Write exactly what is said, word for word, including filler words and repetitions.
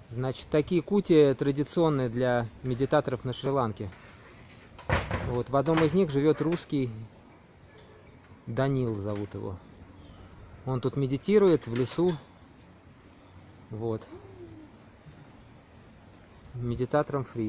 Значит, такие кути традиционные для медитаторов на Шри-Ланке. Вот, в одном из них живет русский, Данил зовут его. Он тут медитирует в лесу. Вот. Медитатором фри.